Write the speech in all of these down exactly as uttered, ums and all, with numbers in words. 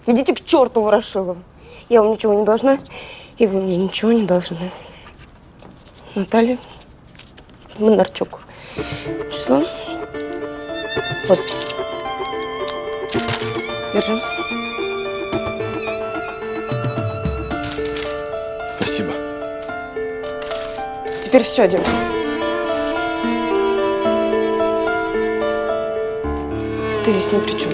Идите к черту, Ворошилову. Я вам ничего не должна, и вы мне ничего не должны. Наталья Бондарчук. Число. Подпись. Держи. Спасибо. Теперь все, Дим. Ты здесь ни при чем.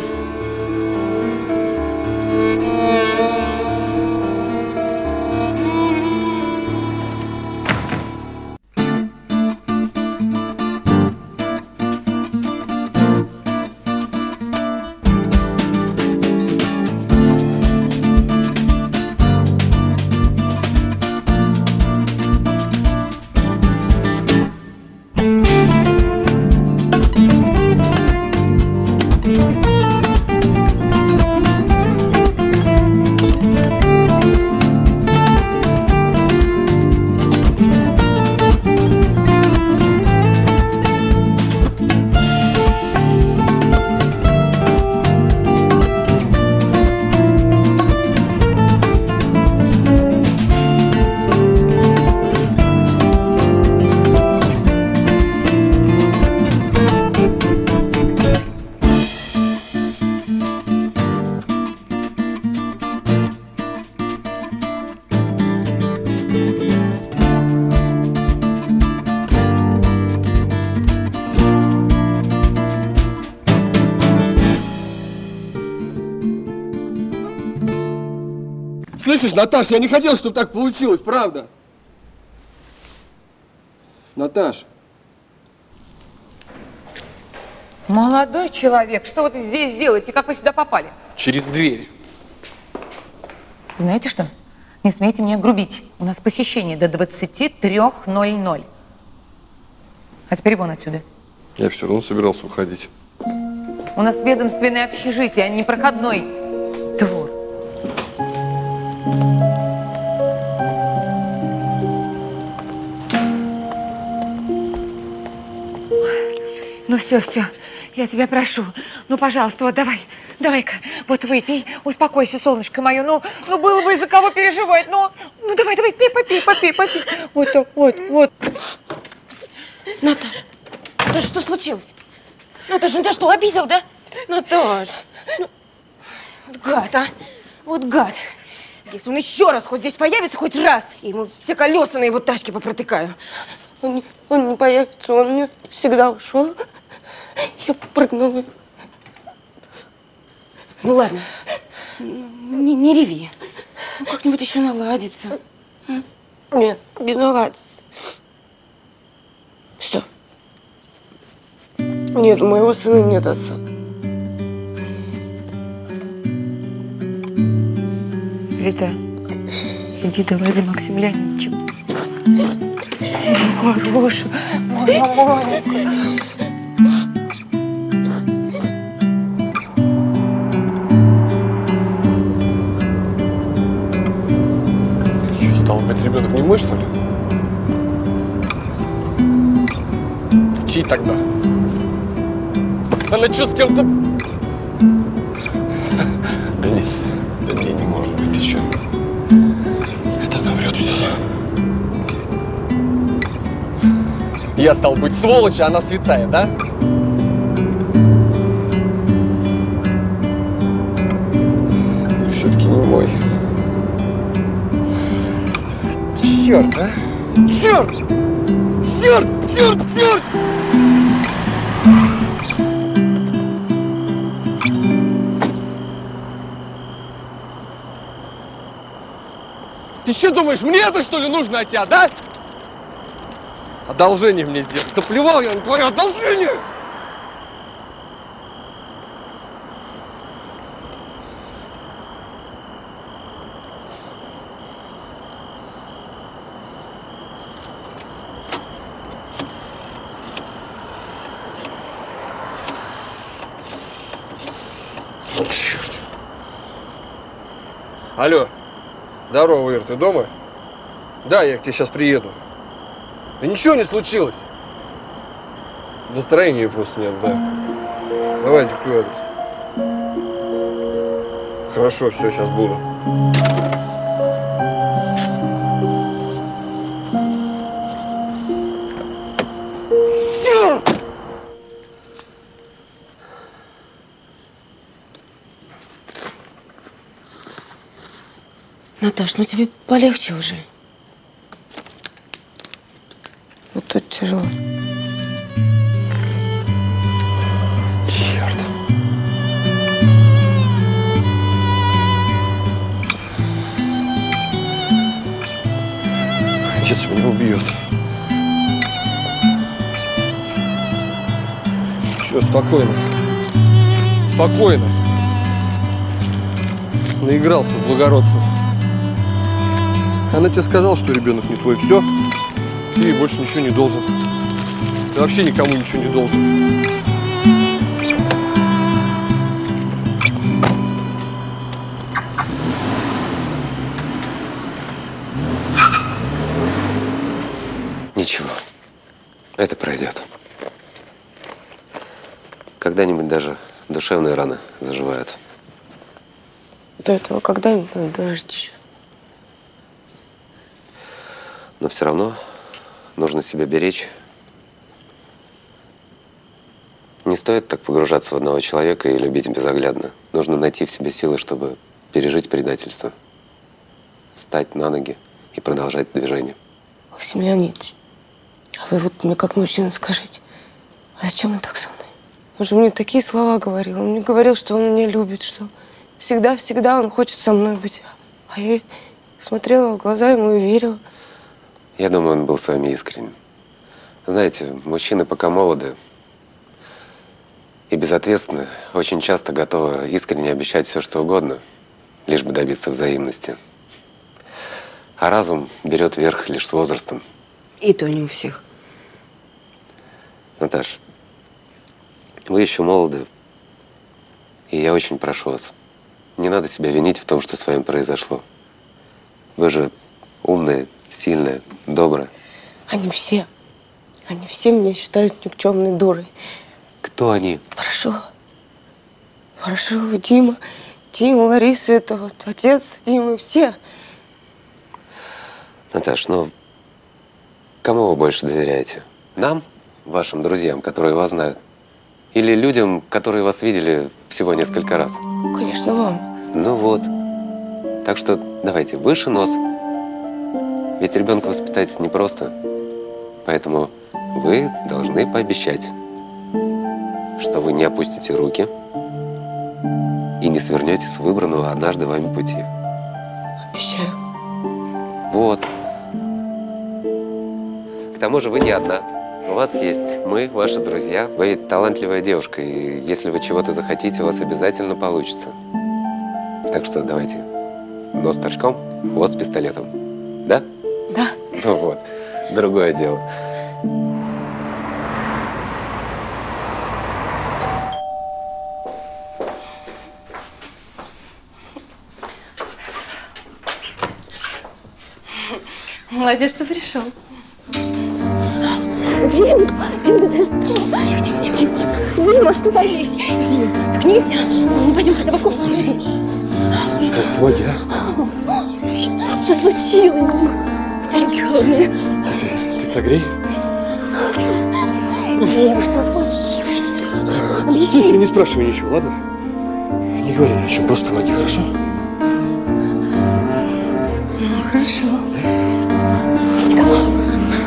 Слышишь, Наташ, я не хотел, чтобы так получилось, правда? Наташ. Молодой человек, что вы здесь делаете? Как вы сюда попали? Через дверь. Знаете что? Не смейте мне грубить. У нас посещение до двадцати трёх ноль-ноль. А теперь вон отсюда. Я все равно собирался уходить. У нас ведомственное общежитие, а не проходной двор. Ну все, все, я тебя прошу. Ну, пожалуйста, вот давай, давай-ка, вот выпей, успокойся, солнышко мое. Ну, ну было бы из-за кого переживать. Ну, ну давай, давай, пей, попей, попей, попей. Вот так, вот, вот. Наташ, Наташ, что случилось? Наташ, ну ты что, обидел, да? Наташ, ну, вот гад, а? Вот гад. Если он еще раз хоть здесь появится, хоть раз, я ему все колеса на его тачке попротыкаю. Он не, он не появится, он мне всегда ушел. Я прыгнула. Ну ладно, не, не реви. Ну, как-нибудь еще наладится. А? Нет, не наладится. Все. Нет, у моего сына нет отца. Рита, иди давай за Максим Леонидовичем. Мой хороший, моя маленькая. Стало быть, ребенок не мой, что ли? Чей тогда? Она что, с кем-то... Да нет, да не, не может быть, ты что? Это она врет все. Я стал быть сволочь, а она святая, да? Все-таки не мой. Черт, а? Черт! Черт! Черт! Черт! Ты что думаешь, мне это что ли нужно от тебя, да? Одолжение мне сделать. Да плевал я на твое одолжение! Черт. Алло. Здорово, Ир, ты дома? Да, я к тебе сейчас приеду. Да ничего не случилось. Настроения просто нет, да. Давай, диктуй адрес. Хорошо, все, сейчас буду. Наташ, ну тебе полегче уже. Вот тут тяжело. Черт. Отец меня убьет. Все, спокойно. Спокойно. Наигрался в благородство. Она тебе сказала, что ребенок не твой. Все. Ты ей больше ничего не должен. Ты вообще никому ничего не должен. Ничего. Это пройдет. Когда-нибудь даже душевные раны заживают. До этого когда-нибудь надо дожить еще. Но все равно нужно себя беречь. Не стоит так погружаться в одного человека и любить безоглядно. Нужно найти в себе силы, чтобы пережить предательство. Встать на ноги и продолжать движение. Максим Леонидович, а вы вот мне как мужчина скажите, а зачем он так со мной? Он же мне такие слова говорил. Он мне говорил, что он меня любит, что всегда-всегда он хочет со мной быть. А я смотрела в глаза ему и верила. Я думаю, он был с вами искренним. Знаете, мужчины пока молоды и безответственны, очень часто готовы искренне обещать все, что угодно, лишь бы добиться взаимности. А разум берет верх лишь с возрастом. И то не у всех. Наташ, вы еще молоды, и я очень прошу вас, не надо себя винить в том, что с вами произошло. Вы же умная, сильная, добрая. Они все, они все меня считают никчемной дурой. Кто они? Ворошилов. Ворошилов, Дима, Дима, Лариса, это вот отец Димы, все. Наташ, ну, кому вы больше доверяете? Нам, вашим друзьям, которые вас знают? Или людям, которые вас видели всего несколько раз? Конечно, вам. Ну вот. Так что давайте, выше нос. Ведь ребенка воспитать непросто. Поэтому вы должны пообещать, что вы не опустите руки и не свернете с выбранного однажды вами пути. Обещаю. Вот. К тому же вы не одна. У вас есть мы, ваши друзья. Вы талантливая девушка, и если вы чего-то захотите, у вас обязательно получится. Так что давайте. Нос торчком, хвост пистолетом. Да? Да. Ну вот, другое дело. Молодец, что пришел. Дим, Дим, да ты что? Дим, Дим, Дим, Дим, остановись. Дим, так нельзя. Дим, ну пойдем хотя бы кофе выпьем. Помоги, а? Дим, что случилось? У тебя руки холодные. Ты, ты согрей. Дим, что случилось? Объясни. Слушай, не спрашивай ничего, ладно? Не говори ни о чем, просто помоги, хорошо? Ну, хорошо. Николай.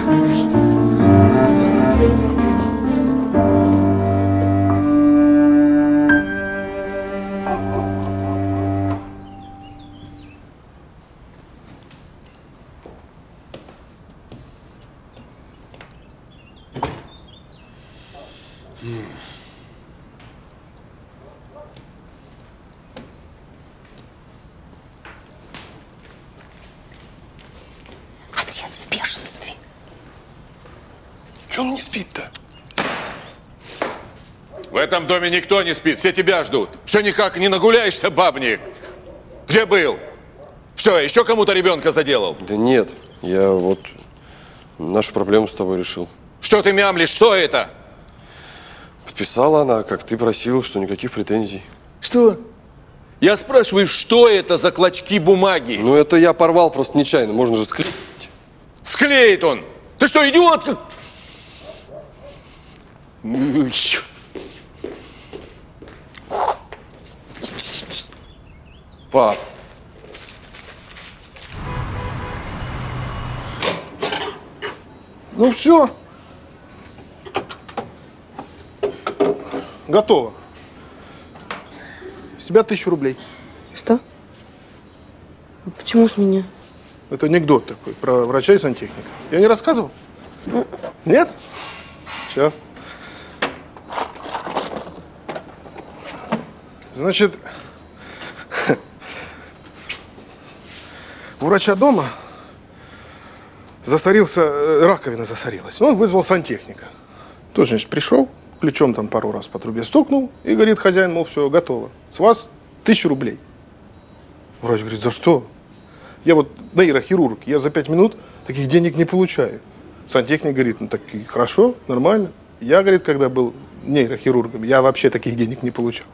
Отец в бешенстве. Чего он не спит-то? В этом доме никто не спит, все тебя ждут. Все никак не нагуляешься, бабник. Где был? Что, еще кому-то ребенка заделал? Да нет, я вот нашу проблему с тобой решил. Что ты мямлишь? Что это? Подписала она, как ты просил, что никаких претензий. Что? Я спрашиваю, что это за клочки бумаги? Ну, это я порвал просто нечаянно, можно же склеить. Склеит он! Ты что, идиот? Пап. Ну все. Готово. С тебя тысячу рублей. Что? А почему с меня? Это анекдот такой про врача и сантехника. Я не рассказывал? Нет? Сейчас. Значит, у врача дома засорился, раковина засорилась. Он вызвал сантехника. Тот, значит, пришел, ключом там пару раз по трубе стукнул и говорит хозяин, мол, все, готово. С вас тысячу рублей. Врач говорит, за что? Я вот нейрохирург, я за пять минут таких денег не получаю. Сантехник говорит, ну так и хорошо, нормально. Я, говорит, когда был нейрохирургом, я вообще таких денег не получал.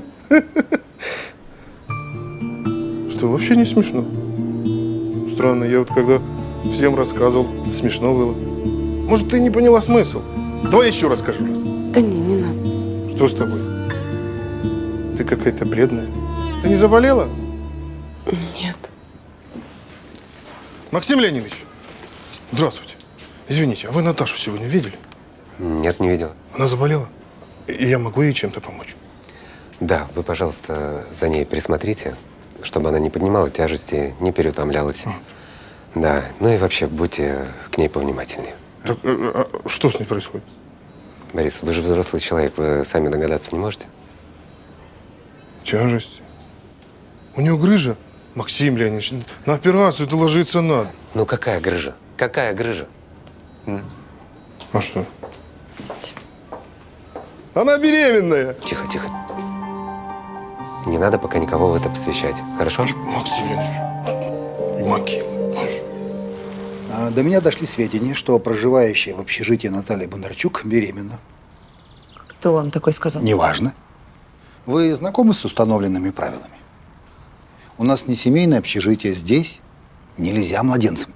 Что, вообще не смешно? Странно, я вот когда всем рассказывал, смешно было. Может, ты не поняла смысл? Давай еще расскажу раз. Да не, не надо. Что с тобой? Ты какая-то бледная. Ты не заболела? Нет. Максим Леонидович, здравствуйте. Извините, а вы Наташу сегодня видели? Нет, не видел. Она заболела? И я могу ей чем-то помочь? Да, вы, пожалуйста, за ней присмотрите, чтобы она не поднимала тяжести, не переутомлялась. Да, ну и вообще будьте к ней повнимательнее. Так, а, а что с ней происходит? Борис, вы же взрослый человек, вы сами догадаться не можете? Тяжесть. У нее грыжа? Максим Леонидович, на операцию это ложиться надо. Ну какая грыжа? Какая грыжа? А что? Она беременная. Тихо, тихо. Не надо пока никого в это посвящать, хорошо? Максим Леонидович, и могила. А до меня дошли сведения, что проживающая в общежитии Наталья Бондарчук беременна. Кто вам такой сказал? Неважно. Вы знакомы с установленными правилами? У нас не семейное общежитие, здесь нельзя младенцам.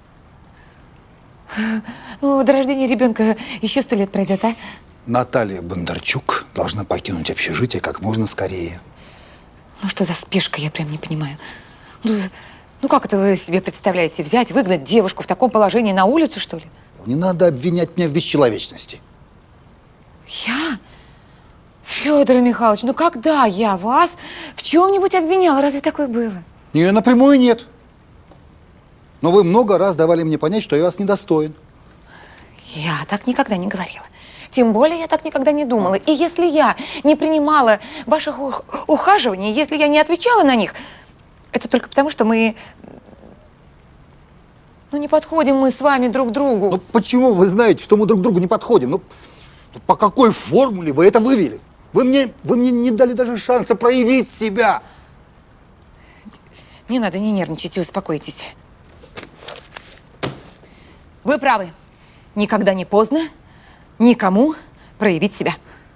Ну, до рождения ребенка еще сто лет пройдет, а? Наталья Бондарчук должна покинуть общежитие как можно скорее. Ну что за спешка, я прям не понимаю. Ну, ну как это вы себе представляете? Взять, выгнать девушку в таком положении на улицу, что ли? Не надо обвинять меня в бесчеловечности. Я? Федор Михайлович, ну когда я вас в чем-нибудь обвиняла? Разве такое было? Не, напрямую нет. Но вы много раз давали мне понять, что я вас недостоин. Я так никогда не говорила. Тем более я так никогда не думала. И если я не принимала ваших ух ухаживаний, если я не отвечала на них, это только потому, что мы… Ну, не подходим мы с вами друг к другу. Ну, почему вы знаете, что мы друг другу не подходим? Ну, по какой формуле вы это вывели? Вы мне, вы мне не дали даже шанса проявить себя. Не надо, не нервничайте, успокойтесь. Вы правы. Никогда не поздно никому проявить себя.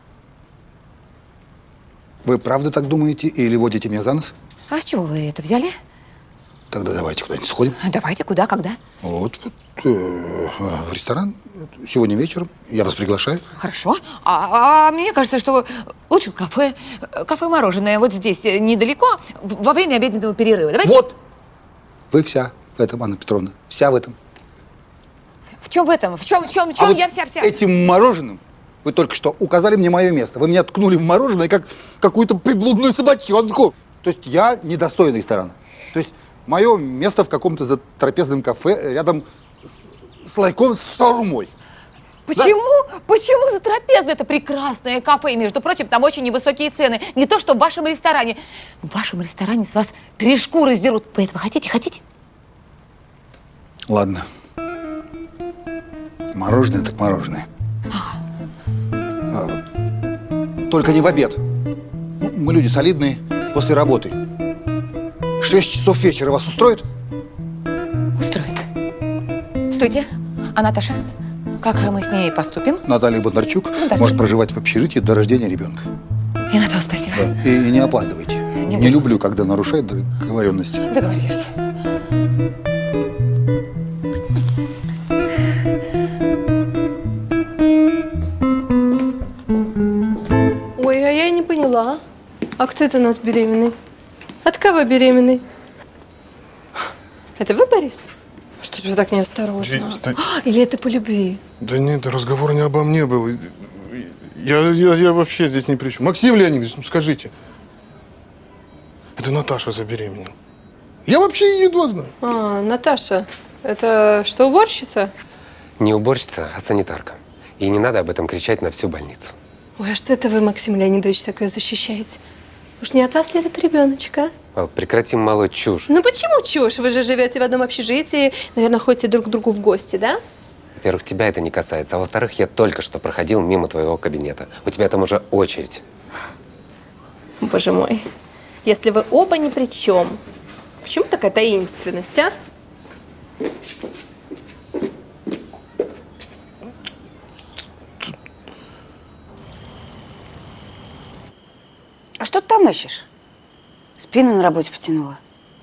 Вы правда так думаете или водите меня за нос? А с чего вы это взяли? Тогда давайте куда-нибудь сходим. Давайте, куда, когда? Вот, вот э, в ресторан сегодня вечером. Я вас приглашаю. Хорошо. А, а мне кажется, что лучше в кафе. Кафе-мороженое вот здесь недалеко, во время обеденного перерыва. Давайте. Вот. Вы вся в этом, Анна Петровна. Вся в этом. В чем в этом? В чем, в чем, в чем а вот я вся-вся? Этим мороженым вы только что указали мне мое место. Вы меня ткнули в мороженое, как какую-то приблудную собачонку. То есть я недостоин ресторана. То есть мое место в каком-то затрапезном кафе рядом с, с ларьком с шаурмой. Почему? Да? Почему за трапеза? Это прекрасное кафе. И, между прочим, там очень невысокие цены. Не то, что в вашем ресторане. В вашем ресторане с вас три шкуры сдерут. Вы этого хотите? Хотите? Ладно. Мороженое так мороженое. А, только не в обед. Ну, мы люди солидные, после работы. Шесть часов вечера вас устроит? Устроит. Стойте. А Наташа? Как мы с ней поступим? Наталья Бондарчук Бондарчук. может проживать в общежитии до рождения ребенка. И на том спасибо. Да. И, и не опаздывайте. не, Не люблю, когда нарушают договоренности. Договорились. Ой, а я не поняла. А кто это у нас беременный? От кого беременный? Это вы, Борис? Что же вы так неосторожно? Жень, да- Или это по любви? Да нет, разговор не обо мне был. Я, я, я вообще здесь ни при чем. Максим Леонидович, ну скажите. Это Наташа забеременела. Я вообще ее едва знаю. А, Наташа, это что, уборщица? Не уборщица, а санитарка. И не надо об этом кричать на всю больницу. Ой, а что это вы, Максим Леонидович, такое защищаете? Уж не от вас ли этот ребеночек, а? Павел, прекратим молоть чушь. Ну почему чушь? Вы же живете в одном общежитии, наверное, ходите друг к другу в гости, да? Во-первых, тебя это не касается, а во-вторых, я только что проходил мимо твоего кабинета. У тебя там уже очередь. Боже мой. Если вы оба ни при чем, почему такая таинственность, а? А что ты там ищешь? Спину на работе потянула.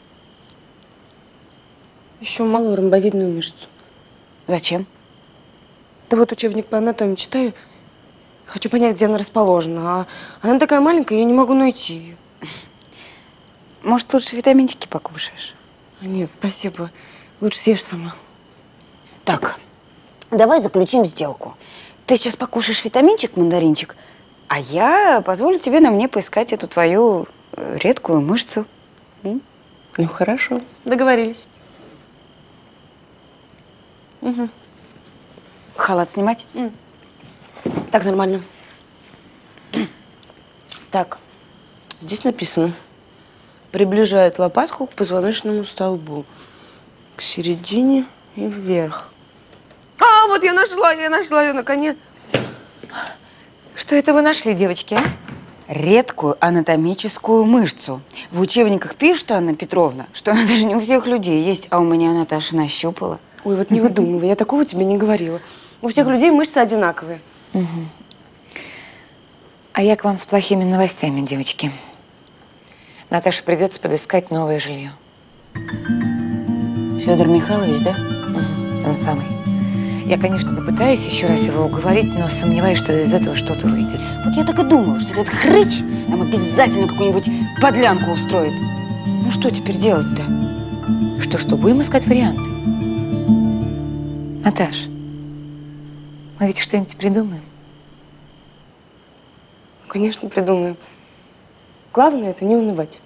Еще малую ромбовидную мышцу. Зачем? Да вот учебник по анатомии читаю. Хочу понять, где она расположена. А она такая маленькая, я не могу найти ее. Может, лучше витаминчики покушаешь? Нет, спасибо. Лучше съешь сама. Так, давай заключим сделку. Ты сейчас покушаешь витаминчик, мандаринчик, а я позволю тебе на мне поискать эту твою э, редкую мышцу. М? Ну, хорошо. Договорились. Угу. Халат снимать? М. Так, нормально. Так, здесь написано. Приближает лопатку к позвоночному столбу. К середине и вверх. А, вот я нашла, я нашла ее наконец. Что это вы нашли, девочки, а? Редкую анатомическую мышцу. В учебниках пишет Анна Петровна, что она даже не у всех людей есть, а у меня Наташа нащупала. Ой, вот не выдумывай, я такого тебе не говорила. У всех людей мышцы одинаковые. Угу. А я к вам с плохими новостями, девочки. Наташе придется подыскать новое жилье. Федор Михайлович, да? Угу. Он самый. Я, конечно, попытаюсь еще раз его уговорить, но сомневаюсь, что из этого что-то выйдет. Вот я так и думала, что этот хрыч нам обязательно какую-нибудь подлянку устроит. Ну что теперь делать-то? Что-что, будем искать варианты. Наташ, мы ведь что-нибудь придумаем? Конечно, придумаем. Главное – это не унывать.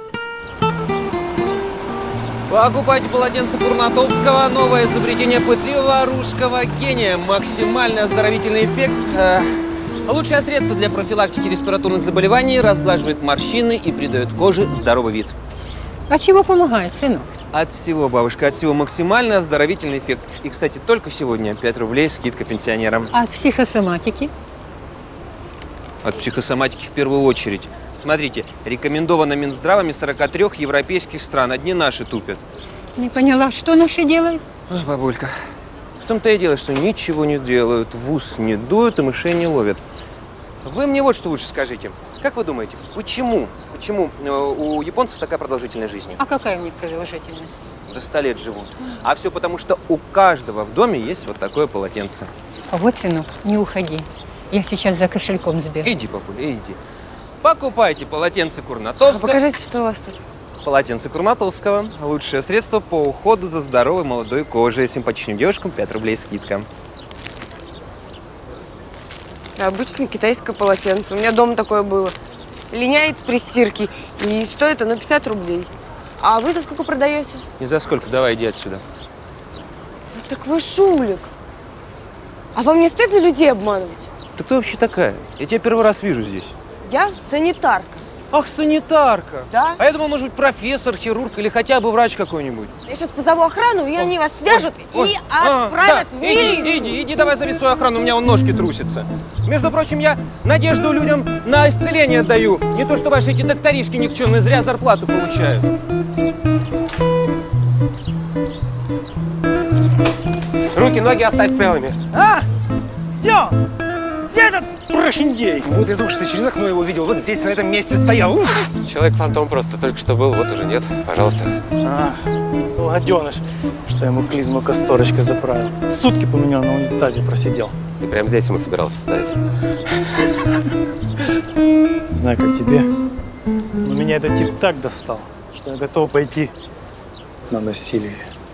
Покупайте полотенце Курнатовского. Новое изобретение пытливого русского гения. Максимально оздоровительный эффект. Э, лучшее средство для профилактики респираторных заболеваний. Разглаживает морщины и придает коже здоровый вид. От чего помогает, сынок? От всего, бабушка, от всего. Максимально оздоровительный эффект. И, кстати, только сегодня пять рублей скидка пенсионерам. От психосоматики? От психосоматики в первую очередь. Смотрите, рекомендовано Минздравами сорока трёх европейских стран. Одни наши тупят. Не поняла, что наши делают? Ой, бабулька, в том-то и дело, что ничего не делают, в ус не дуют и мышей не ловят. Вы мне вот что лучше скажите. Как вы думаете, почему, почему у японцев такая продолжительная жизнь? А какая у них продолжительность? До ста лет живут. А все потому, что у каждого в доме есть вот такое полотенце. А вот, сынок, не уходи. Я сейчас за кошельком сбегу. Иди, бабуля, иди. Покупайте полотенце Курнатовского. А покажите, что у вас тут. Полотенце Курнатовского. Лучшее средство по уходу за здоровой молодой кожей. Симпатичным девушкам пять рублей скидка. Обычное китайское полотенце. У меня дома такое было. Линяет при стирке. И стоит оно пятьдесят рублей. А вы за сколько продаете? Не за сколько. Давай, иди отсюда. Ну, так вы шулик. А вам не стыдно людей обманывать? Ты кто вообще такая? Я тебя первый раз вижу здесь. Я санитарка. Ах, санитарка. Да? А я думал, может быть, профессор, хирург или хотя бы врач какой-нибудь. Я сейчас позову охрану, и они вас свяжут ой, и а, отправят да. в милицию. Иди, иди, иди, давай зови свою охрану, у меня вон ножки трусятся. Между прочим, я надежду людям на исцеление даю. Не то, что ваши эти докторишки никчемные зря зарплату получают. Руки, ноги оставь целыми. А? Где? Где этот вчерашний день. Вот я только что через окно его видел. Вот здесь, на этом месте стоял. Человек-фантом просто только что был, вот уже нет. Пожалуйста. А, гаденыш, что ему клизму касторочкой заправил. Сутки по меня на унитазе просидел. И прямо здесь ему собирался ставить. Знаю, как тебе. Но меня этот тип так достал, что я готов пойти на насилие.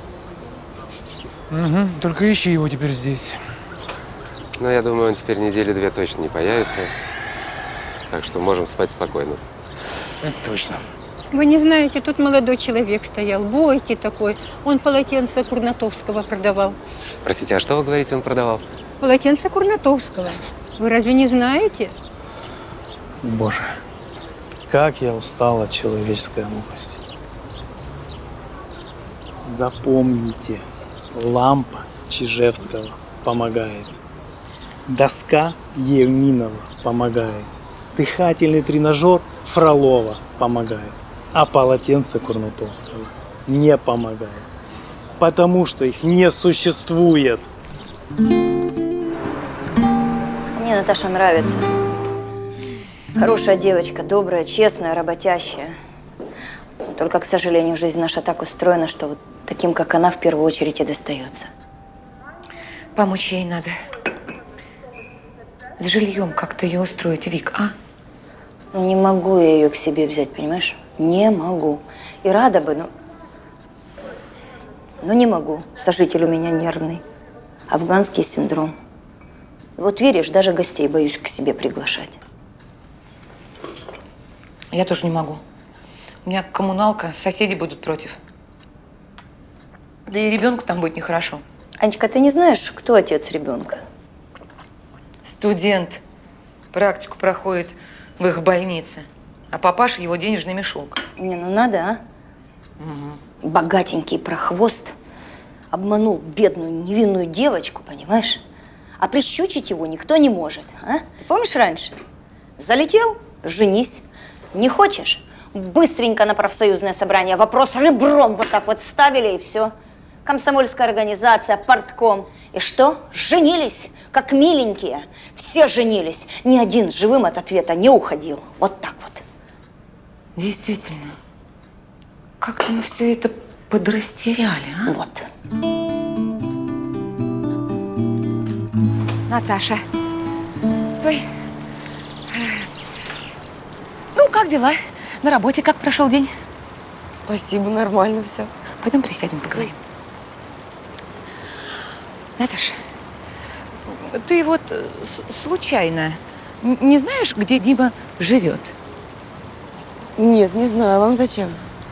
Угу, только ищи его теперь здесь. Но я думаю, он теперь недели две точно не появится. Так что можем спать спокойно. Это точно. Вы не знаете, тут молодой человек стоял, бойкий такой. Он полотенце Курнатовского продавал. Простите, а что вы говорите, он продавал? Полотенце Курнатовского. Вы разве не знаете? Боже, как я устал от человеческой мудрости. Запомните, лампа Чижевского помогает. Доска Евминова помогает. Дыхательный тренажер Фролова помогает. А полотенце Курнатовского не помогает. Потому что их не существует. Мне Наташа нравится. Хорошая девочка, добрая, честная, работящая. Только, к сожалению, жизнь наша так устроена, что вот таким, как она, в первую очередь и достается. Помочь ей надо. С жильем как-то ее устроить, Вик, а? Ну, не могу я ее к себе взять, понимаешь? Не могу. И рада бы, но… Но не могу. Сожитель у меня нервный. Афганский синдром. Вот веришь, даже гостей боюсь к себе приглашать. Я тоже не могу. У меня коммуналка, соседи будут против. Да и ребенку там будет нехорошо. Анечка, ты не знаешь, кто отец ребенка? Студент. Практику проходит в их больнице. А папаша его денежный мешок. Не, ну надо, а? Угу. Богатенький прохвост обманул бедную невинную девочку, понимаешь? А прищучить его никто не может, а? Ты помнишь раньше? Залетел – женись. Не хочешь? Быстренько на профсоюзное собрание. Вопрос ребром вот так вот ставили и все. Комсомольская организация, партком. И что? Женились, как миленькие. Все женились. Ни один живым от ответа не уходил. Вот так вот. Действительно. Как-то мы все это подрастеряли, а? Вот. Наташа, стой. Ну, как дела? На работе как прошел день? Спасибо, нормально все. Пойдем присядем, поговорим. Наташа, ты вот случайно не знаешь, где Дима живет? Нет, не знаю. А вам зачем?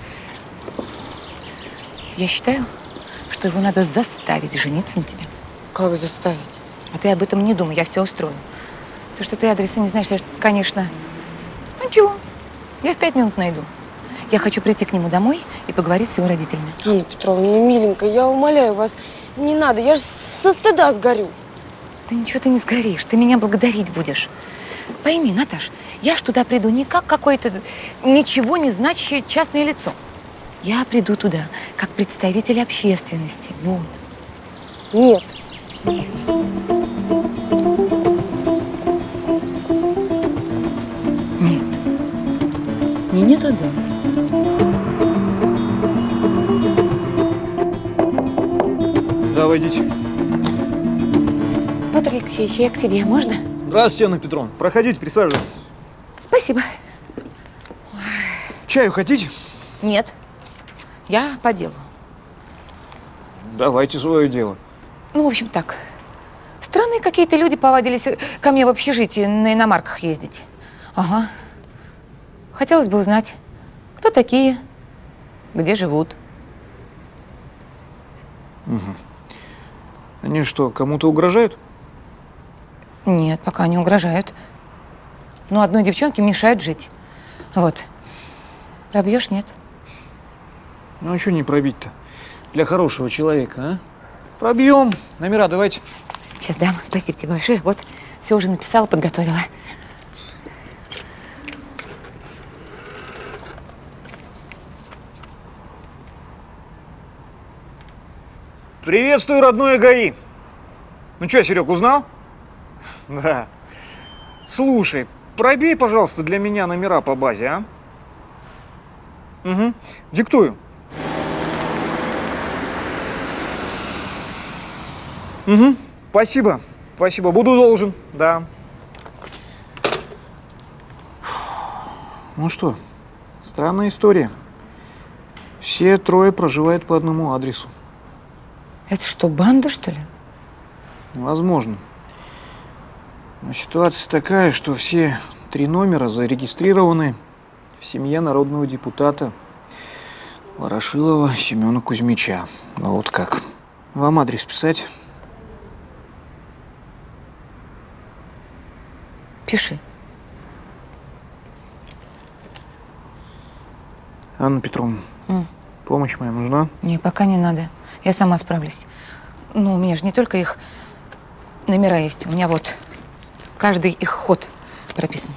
Я считаю, что его надо заставить жениться на тебе. Как заставить? А ты об этом не думай, я все устрою. То, что ты адреса не знаешь, я, конечно… Ну, ничего, я в пять минут найду. Я хочу прийти к нему домой и поговорить с его родителями. Анна Петровна, ну, миленькая, я умоляю вас, не надо, я же со стыда сгорю. Да ничего ты не сгоришь, ты меня благодарить будешь. Пойми, Наташ, я ж туда приду не как какое-то ничего не значащее частное лицо. Я приду туда как представитель общественности. Вот. Нет. Нет. Не нет, а да. Да, войдите. Петр Алексеевич, я к тебе, можно? Здравствуйте, Анна Петровна. Проходите, присаживайтесь. Спасибо. Чаю хотите? Нет. Я по делу. Давайте свое дело. Ну, в общем, так. Странные какие-то люди повадились ко мне в общежитие на иномарках ездить. Ага. Хотелось бы узнать, кто такие, где живут. Угу. Они что, кому-то угрожают? Нет, пока не угрожают. Но одной девчонке мешают жить. Вот. Пробьешь, нет? Ну, а что не пробить-то? Для хорошего человека, а? Пробьем. Номера давайте. Сейчас дам. Спасибо тебе большое. Вот, все уже написала, подготовила. Приветствую, родное ГАИ. Ну что, Серег, узнал? Да. Слушай, пробей, пожалуйста, для меня номера по базе, а? Угу. Диктую. Угу. Спасибо. Спасибо. Буду должен. Да. Ну что, странная история. Все трое проживают по одному адресу. Это что, банда, что ли? Возможно. Но ситуация такая, что все три номера зарегистрированы в семье народного депутата Ворошилова Семена Кузьмича. Вот как. Вам адрес писать? Пиши. Анна Петровна, М. помощь моя нужна? Не, пока не надо. Я сама справлюсь. Ну, у меня же не только их номера есть. У меня вот каждый их ход прописан.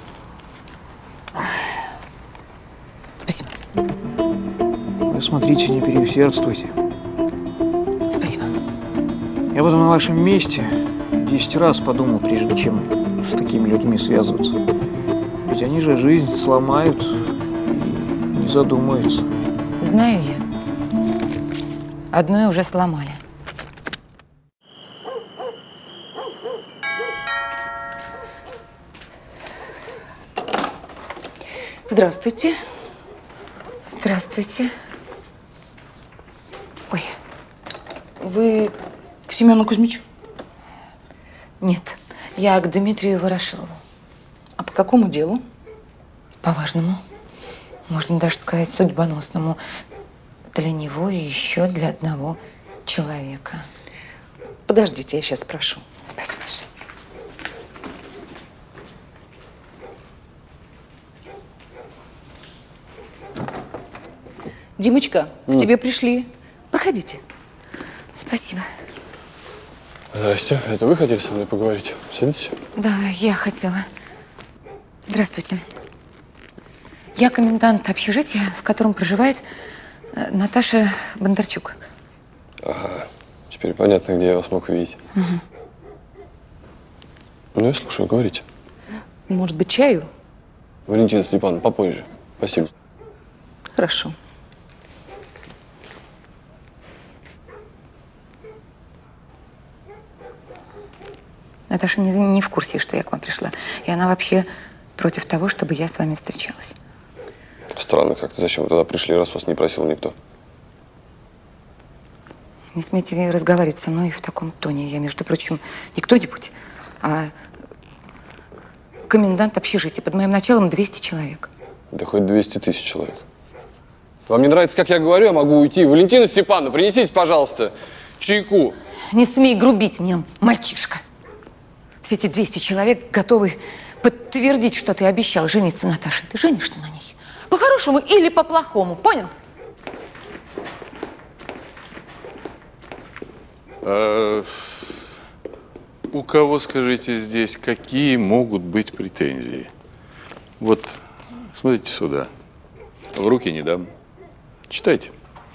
Спасибо. Вы смотрите, не переусердствуйте. Спасибо. Я бы на вашем месте десять раз подумал, прежде чем с такими людьми связываться. Ведь они же жизнь сломают и не задумаются. Знаю я. Одно уже сломали. Здравствуйте. Здравствуйте. Ой. Вы к Семену Кузьмичу? Нет, я к Дмитрию Ворошилову. А по какому делу? По важному. Можно даже сказать, судьбоносному. Для него и еще для одного человека. Подождите, я сейчас спрошу. Спасибо. Димочка, М. к тебе пришли. Проходите. Спасибо. Здрасте. Это вы хотели со мной поговорить? Садитесь. Да, я хотела. Здравствуйте. Я комендант общежития, в котором проживает э, Наташа Бондарчук. Ага. Теперь понятно, где я вас мог увидеть. Угу. Ну, я слушаю, говорите. Может быть, чаю? Валентина Степановна, попозже. Спасибо. Хорошо. Наташа не, не в курсе, что я к вам пришла. И она вообще против того, чтобы я с вами встречалась. Странно как-то. Зачем вы туда пришли, раз вас не просил никто? Не смейте разговаривать со мной в таком тоне. Я, между прочим, не кто-нибудь, а комендант общежития. Под моим началом двести человек. Да хоть двести тысяч человек. Вам не нравится, как я говорю, я могу уйти. Валентина Степановна, принесите, пожалуйста, чайку. Не смей грубить мне, мальчишка. Все эти двести человек готовы подтвердить, что ты обещал жениться на Наташе. Ты женишься на ней. По-хорошему или по-плохому, понял? А, у кого, скажите, здесь какие могут быть претензии? Вот, смотрите сюда. В руки не дам. Читайте.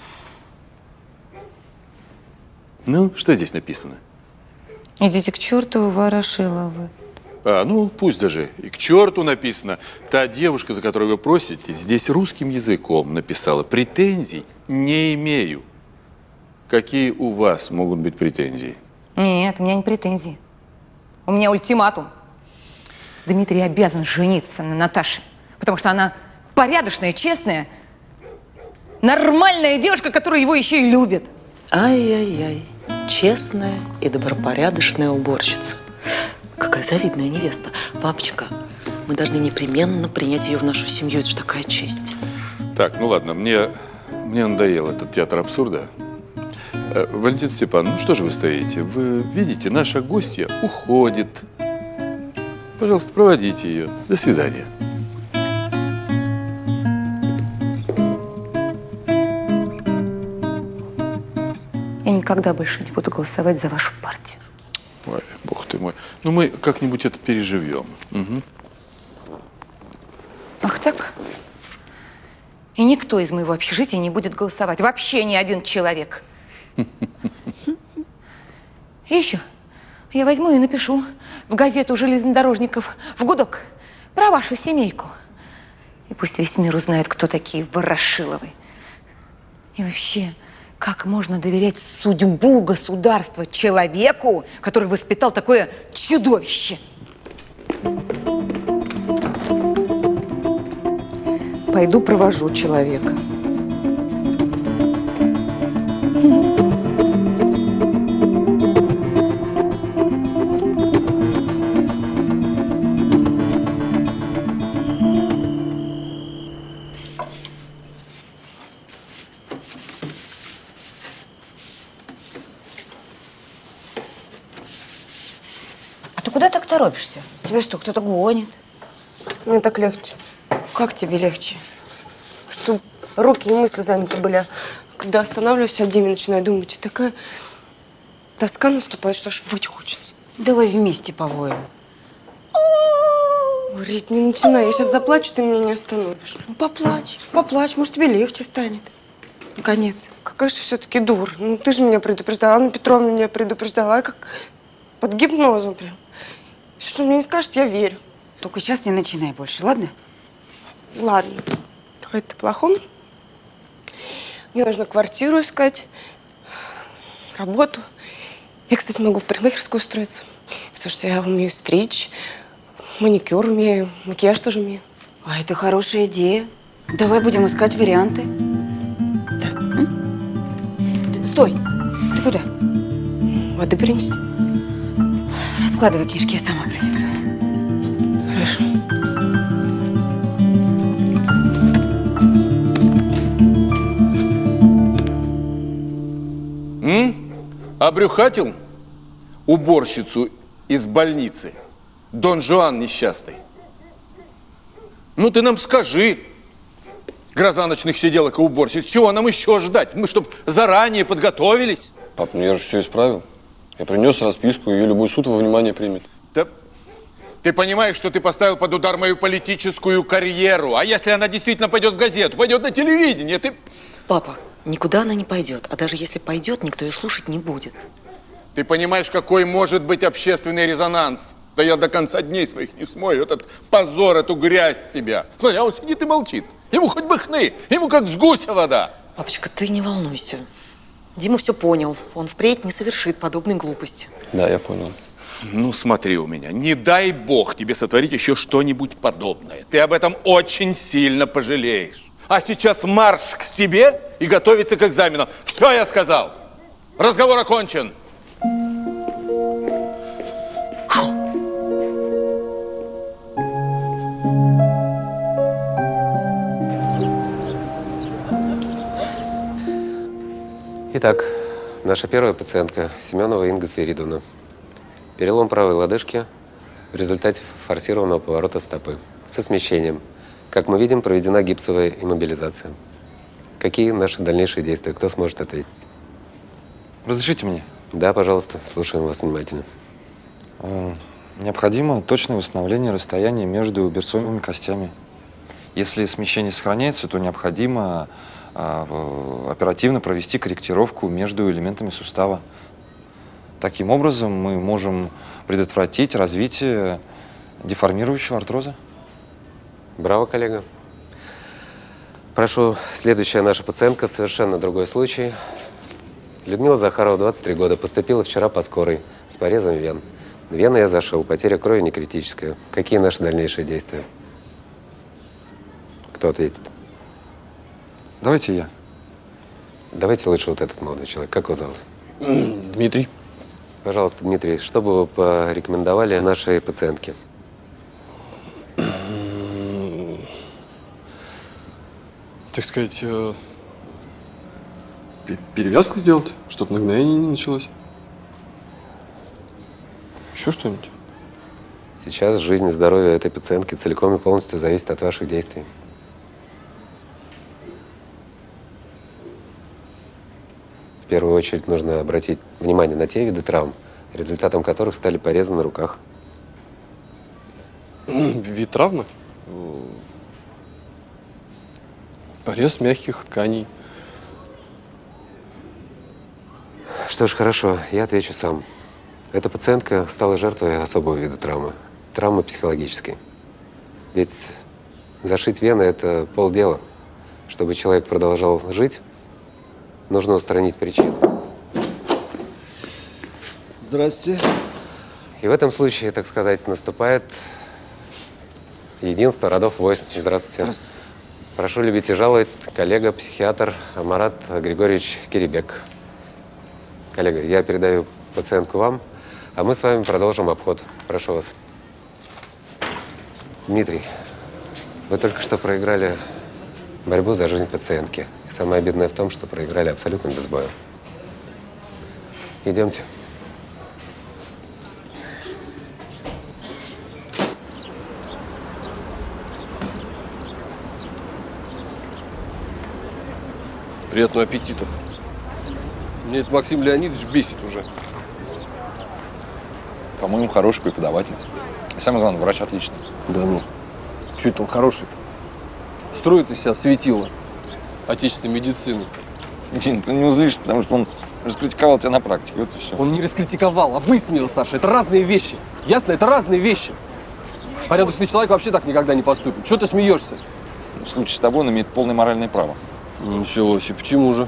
Ну, что здесь написано? Идите к черту, Ворошиловы. А, ну, пусть даже и к черту написано. Та девушка, за которую вы просите, здесь русским языком написала. Претензий не имею. Какие у вас могут быть претензии? Нет, у меня не претензии. У меня ультиматум. Дмитрий обязан жениться на Наташе, потому что она порядочная, честная, нормальная девушка, которая его еще и любит. Ай-яй-яй. Честная и добропорядочная уборщица. Какая завидная невеста. Папочка, мы должны непременно принять ее в нашу семью. Это же такая честь. Так, ну ладно, мне, мне надоел этот театр абсурда. Э, Валентина Степановна, ну что же вы стоите? Вы видите, наша гостья уходит. Пожалуйста, проводите ее. До свидания. Я никогда больше не буду голосовать за вашу партию. Ой, бог ты мой. Ну, мы как-нибудь это переживем. Угу. Ах так? И никто из моего общежития не будет голосовать. Вообще ни один человек. И еще. Я возьму и напишу в газету железнодорожников в гудок про вашу семейку. И пусть весь мир узнает, кто такие Ворошиловы. И вообще, как можно доверять судьбу государства человеку, который воспитал такое чудовище? Пойду провожу человека. А ты куда так торопишься? Тебя что, кто-то гонит? Мне так легче. Как тебе легче? Что руки и мысли заняты были. Когда останавливаюсь о Диме, начинаю думать, и такая тоска наступает, что аж выть хочется. Давай вместе повоем. Рит, не начинай. Я сейчас заплачу, ты меня не остановишь. Ну, поплачь. Поплачь, может, тебе легче станет. Наконец. Какая же все-таки дура. Ну, ты же меня предупреждала, Анна Петровна меня предупреждала. Я как под гипнозом прям. Все, что мне не скажет, я верю. Только сейчас не начинай больше, ладно? Ладно. Хватит о плохом. Мне нужно квартиру искать, работу. Я, кстати, могу в парикмахерскую устроиться. Потому что я умею стричь, маникюр умею, макияж тоже умею. А это хорошая идея. Давай будем искать варианты. Да. Стой! Ты куда? Воды принести. Раскладывай книжки, я сама принесу. Хорошо. М? Обрюхатил уборщицу из больницы? Дон Жуан несчастный. Ну ты нам скажи, гроза ночных сиделок и уборщиц, чего нам еще ждать? Мы чтоб заранее подготовились. Пап, ну я же все исправил. Я принес расписку, ее любой суд во внимание примет. Да ты понимаешь, что ты поставил под удар мою политическую карьеру? А если она действительно пойдет в газету, пойдет на телевидение, ты… Папа, никуда она не пойдет. А даже если пойдет, никто ее слушать не будет. Ты понимаешь, какой может быть общественный резонанс? Да я до конца дней своих не смою этот позор, эту грязь с тебя. Смотри, а он сидит и молчит. Ему хоть бы хны, ему как с гуся вода. Папочка, ты не волнуйся. Дима все понял. Он впредь не совершит подобной глупости. Да, я понял. Ну, смотри у меня. Не дай бог тебе сотворить еще что-нибудь подобное. Ты об этом очень сильно пожалеешь. А сейчас марш к себе и готовиться к экзаменам. Все, я сказал. Разговор окончен. Итак, наша первая пациентка Семенова Инга Свиридовна. Перелом правой лодыжки в результате форсированного поворота стопы со смещением. Как мы видим, проведена гипсовая иммобилизация. Какие наши дальнейшие действия? Кто сможет ответить? Разрешите мне? Да, пожалуйста, слушаем вас внимательно. Необходимо точное восстановление расстояния между берцовыми костями. Если смещение сохраняется, то необходимо оперативно провести корректировку между элементами сустава. Таким образом, мы можем предотвратить развитие деформирующего артроза. Браво, коллега. Прошу, следующая наша пациентка, совершенно другой случай. Людмила Захарова, двадцать три года, поступила вчера по скорой с порезом вен. Вены я зашил, потеря крови не критическая. Какие наши дальнейшие действия? Кто ответит? Давайте я. Давайте лучше вот этот молодой человек. Как его зовут? Дмитрий. Пожалуйста, Дмитрий, что бы вы порекомендовали нашей пациентке? Так сказать, э, перевязку сделать, чтобы нагноение не началось. Еще что-нибудь? Сейчас жизнь и здоровье этой пациентки целиком и полностью зависит от ваших действий. В первую очередь нужно обратить внимание на те виды травм, результатом которых стали порезы на руках. Вид травмы? Порез мягких тканей. Что ж, хорошо, я отвечу сам. Эта пациентка стала жертвой особого вида травмы. Травмы психологической. Ведь зашить вены – это полдела. Чтобы человек продолжал жить, нужно устранить причину. Здрасте. И в этом случае, так сказать, наступает единство родов войск. Здравствуйте. Здравствуйте. Прошу любить и жаловать, коллега, психиатр Марат Григорьевич Кирибек. Коллега, я передаю пациентку вам, а мы с вами продолжим обход. Прошу вас. Дмитрий, вы только что проиграли борьбу за жизнь пациентки. И самое обидное в том, что проиграли абсолютно без боя. Идемте. Приятного аппетита. Мне этот Максим Леонидович бесит уже. По-моему, хороший преподаватель. И самое главное, врач отличный. Да ну. Чё это он хороший-то? Строит из себя светило отечественной медицины. Дин, ты не узлишь, потому что он раскритиковал тебя на практике. Вот и все. Он не раскритиковал, а высмеял, Саша. Это разные вещи. Ясно? Это разные вещи. Порядочный человек вообще так никогда не поступит. Чего ты смеешься? В случае с тобой он имеет полное моральное право. Началось. И почему же?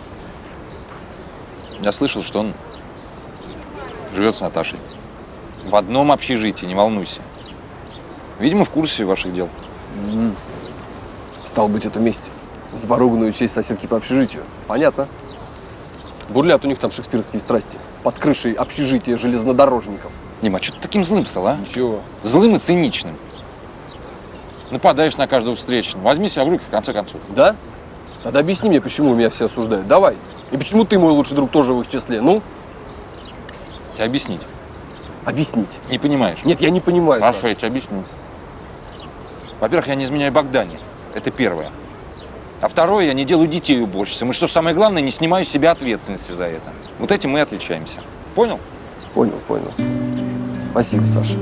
Я слышал, что он живет с Наташей. В одном общежитии, не волнуйся. Видимо, в курсе ваших дел. Mm. Стало быть, это месть за поруганную честь соседки по общежитию. Понятно. Бурлят у них там шекспировские страсти. Под крышей общежития железнодорожников. Дима, а что ты таким злым стал, а? Ничего. Злым и циничным. Нападаешь на каждого встречного. Возьми себя в руки, в конце концов. Да? Тогда объясни мне, почему меня все осуждают. Давай. И почему ты, мой лучший друг, тоже в их числе? Ну? Тебе объяснить. Объяснить? Не понимаешь? Нет, я не понимаю. Хорошо, Саша. я тебе объясню. Во-первых, я не изменяю Богдане. Это первое. А второе, я не делаю детей уборщицами. И что самое главное, не снимаю с себя ответственности за это. Вот этим мы и отличаемся. Понял? Понял, понял. Спасибо, Саша.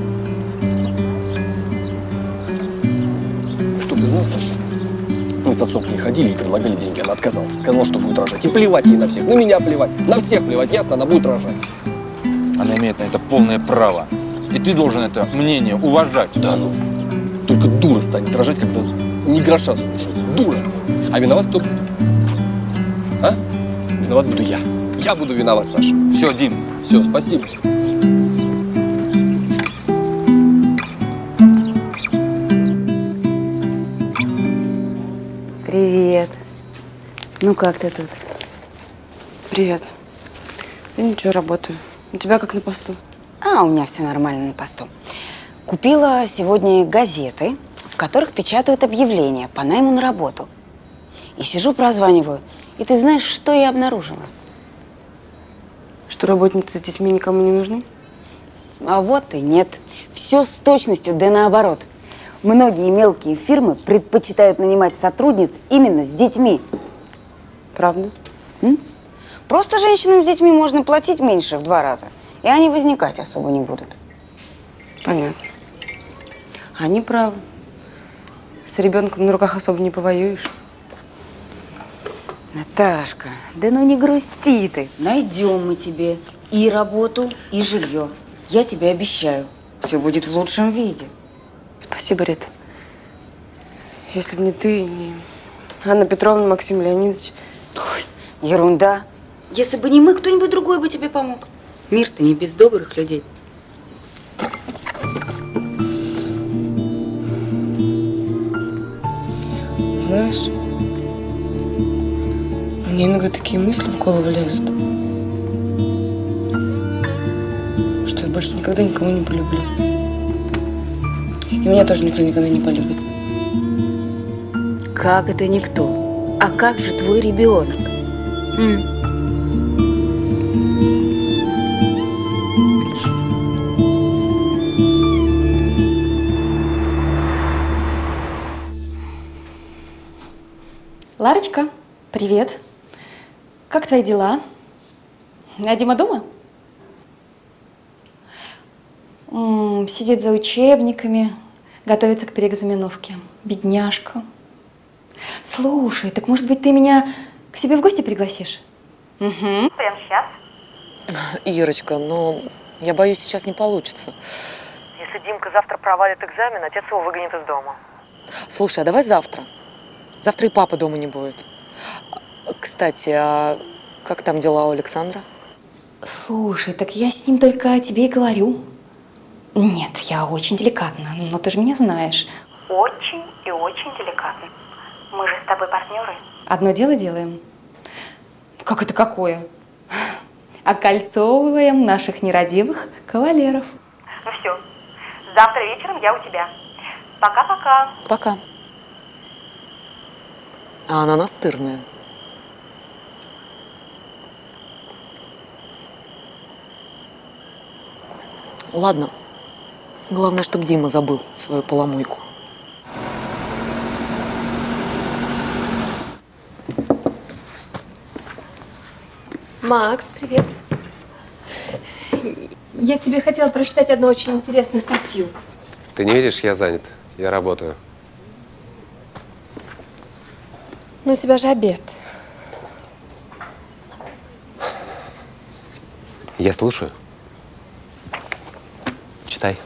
Что ты знал, Саша? Мы с отцом к ней ходили и предлагали деньги. Она отказалась. Сказала, что будет рожать. И плевать ей на всех. На меня плевать. На всех плевать. Ясно? Она будет рожать. Она имеет на это полное право. И ты должен это мнение уважать. Да ну. Только дура станет рожать, когда ни гроша слушает. Дура. А виноват кто будет? А? Виноват буду я. Я буду виноват, Саша. Все, Дим. Все, спасибо. Привет. Ну как ты тут? Привет. Я ничего, работаю. У тебя как на посту? А, у меня все нормально на посту. Купила сегодня газеты, в которых печатают объявления по найму на работу. И сижу, прозваниваю. И ты знаешь, что я обнаружила? Что работницы с детьми никому не нужны? А вот и нет. Все с точностью, да наоборот. Многие мелкие фирмы предпочитают нанимать сотрудниц именно с детьми. Правда? М? Просто женщинам с детьми можно платить меньше в два раза, и они возникать особо не будут. Понятно. Они правы. С ребенком на руках особо не повоюешь. Наташка, да ну не грусти ты. Найдем мы тебе и работу, и жилье. Я тебе обещаю, все будет в лучшем виде. Спасибо, Рит. Если бы не ты, не Анна Петровна, Максим Леонидович. Ой, ерунда. Если бы не мы, кто-нибудь другой бы тебе помог. Мир-то не без добрых людей. Знаешь, мне иногда такие мысли в голову лезут, что я больше никогда никого не полюблю. И меня тоже никто никогда не полюбит. Как это никто? А как же твой ребенок? М? Ларочка, привет. Как твои дела? А Дима дома? М-м, сидит за учебниками, готовится к переэкзаменовке. Бедняжка. Слушай, так может быть ты меня к себе в гости пригласишь? Угу. Прямо сейчас. Ирочка, ну Я боюсь, сейчас не получится. Если Димка завтра провалит экзамен, отец его выгонит из дома. Слушай, а давай завтра. Завтра и папы дома не будет. Кстати, а как там дела у Александра? Слушай, так я с ним только о тебе и говорю. Нет, я очень деликатна, но ты же меня знаешь. Очень и очень деликатно. Мы же с тобой партнеры. Одно дело делаем. Как это какое? Окольцовываем наших нерадивых кавалеров. Ну все, завтра вечером я у тебя. Пока-пока. Пока. А она настырная. Ладно. Главное, чтобы Дима забыл свою поломойку. Макс, привет. Я тебе хотела прочитать одну очень интересную статью. Ты не видишь, я занят. Я работаю. Ну, у тебя же обед. Я слушаю. Читай.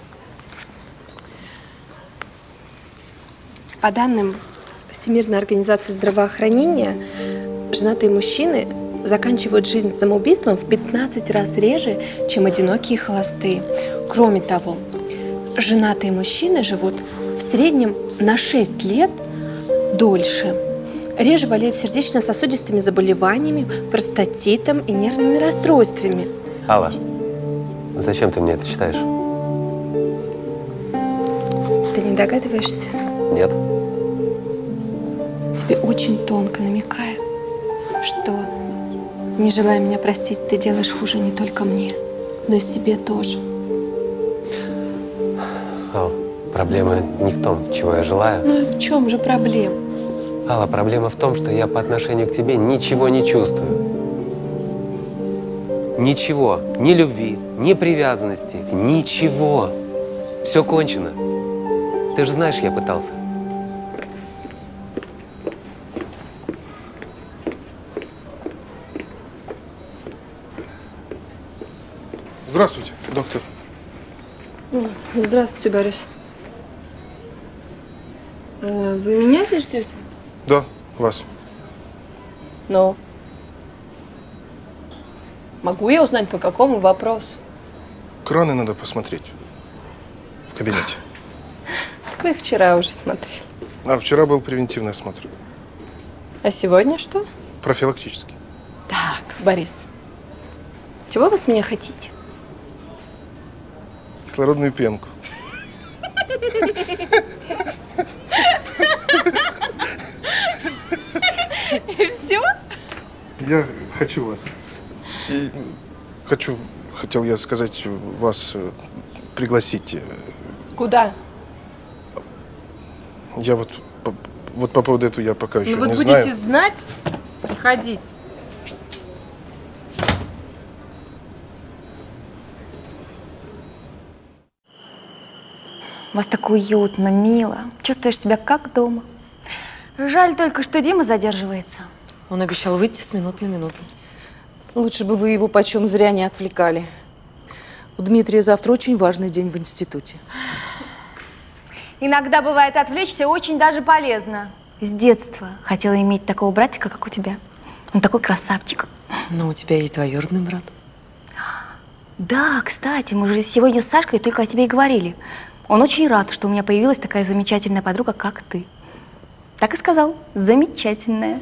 По данным Всемирной организации здравоохранения, женатые мужчины заканчивают жизнь самоубийством в пятнадцать раз реже, чем одинокие и холостые. Кроме того, женатые мужчины живут в среднем на шесть лет дольше. Реже болеют сердечно-сосудистыми заболеваниями, простатитом и нервными расстройствами. Алла, зачем ты мне это читаешь? Ты не догадываешься? Нет. Тебе очень тонко намекаю, что, не желая меня простить, ты делаешь хуже не только мне, но и себе тоже. Алла, проблема не в том, чего я желаю. Ну и в чем же проблема? Алла, проблема в том, что я по отношению к тебе ничего не чувствую. Ничего. Ни любви, ни привязанности. Ничего. Все кончено. Ты же знаешь, я пытался. Здравствуйте, доктор. Здравствуйте, Борис. Э, Вы меня здесь ждете? Да, вас. Ну? Могу я узнать, по какому вопросу? Краны надо посмотреть в кабинете. Так вы их вчера уже смотрели. А вчера был превентивный осмотр. А сегодня что? Профилактический. Так, Борис, чего вы от меня хотите? Кислородную пенку. И все? Я хочу вас. И хочу, хотел я сказать, вас пригласить. Куда? Я вот, по, вот по поводу этого я пока еще Ну вот не будете знаю. знать, приходите. У вас так уютно, мило. Чувствуешь себя как дома. Жаль только, что Дима задерживается. Он обещал выйти с минут на минуту. Лучше бы вы его почем зря не отвлекали. У Дмитрия завтра очень важный день в институте. Иногда бывает отвлечься очень даже полезно. С детства хотела иметь такого братика, как у тебя. Он такой красавчик. Но у тебя есть двоюродный брат. Да, кстати, мы же сегодня с Сашкой только о тебе и говорили. Он очень рад, что у меня появилась такая замечательная подруга, как ты. Так и сказал. Замечательная.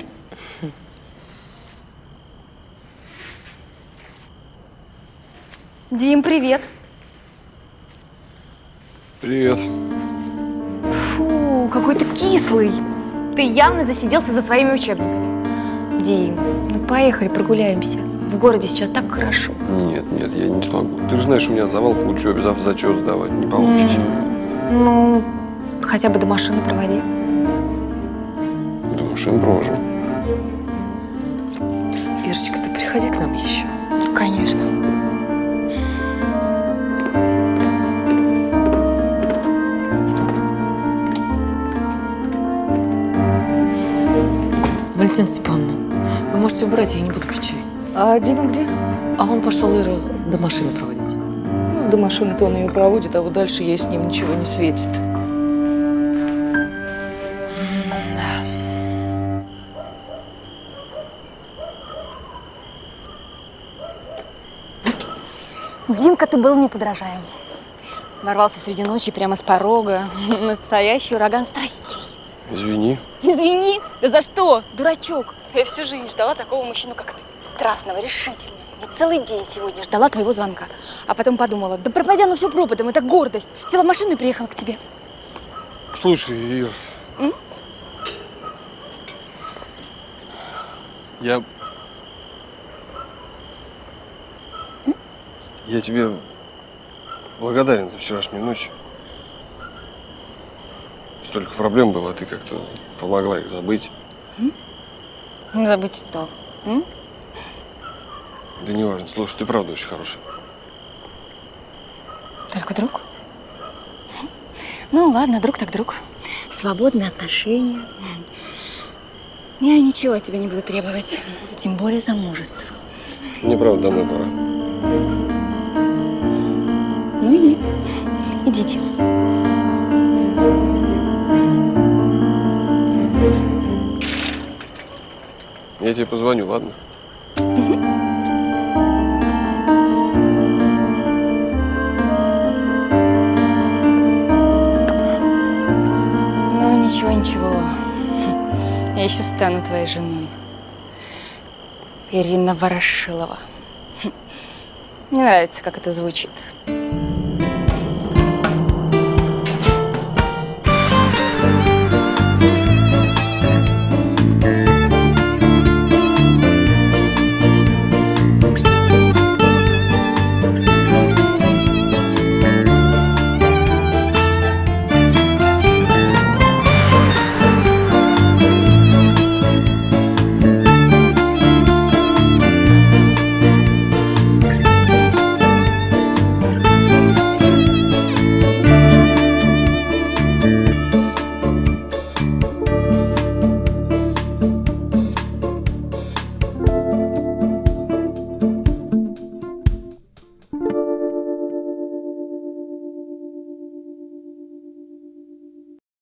Дим, привет. Привет. Фу, какой ты кислый. Ты явно засиделся за своими учебниками. Дим, ну поехали прогуляемся. В городе сейчас так хорошо. Нет, нет, я не смогу. Ты же знаешь, у меня завал по учебе, завтра зачет сдавать не получится. Ну, хотя бы до машины проводи. До машины провожу. Ирочка, ты приходи к нам еще. Конечно. Валентина Степановна, вы можете убрать, я не буду пить чай. А Дима где? А он пошел Иру до машины проводить. Ну, до машины-то он ее проводит, а вот дальше ей с ним ничего не светит. Димка, ты был неподражаем. Ворвался среди ночи прямо с порога. Настоящий ураган страстей. Извини. Извини? Да за что? Дурачок. Я всю жизнь ждала такого мужчину, как ты. Страстного, решительного. Ведь целый день сегодня ждала твоего звонка. А потом подумала, да пропадя оно все пропадом, это гордость. Села в машину и приехала к тебе. Слушай, Ир, М? я... Я тебе благодарен за вчерашнюю ночь. Столько проблем было, а ты как-то помогла их забыть. М? Забыть что? М? Да не важно. Слушай, ты правда очень хорошая. Только друг? Ну ладно, друг так друг. Свободные отношения. Я ничего от тебя не буду требовать. Тем более замужество. Мне правда домой пора. Ну иди. Идите. Я тебе позвоню, ладно? Ну ничего, ничего. Я еще стану твоей женой. Ирина Ворошилова. Мне нравится, как это звучит.